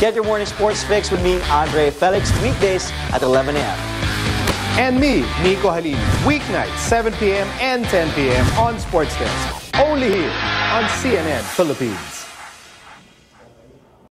Get your morning sports fix with me, Andre Felix, weekdays at 11 a.m. And me, Nico Halili, weeknights 7 p.m. and 10 p.m. on Sports Desk. Only here on CNN Philippines.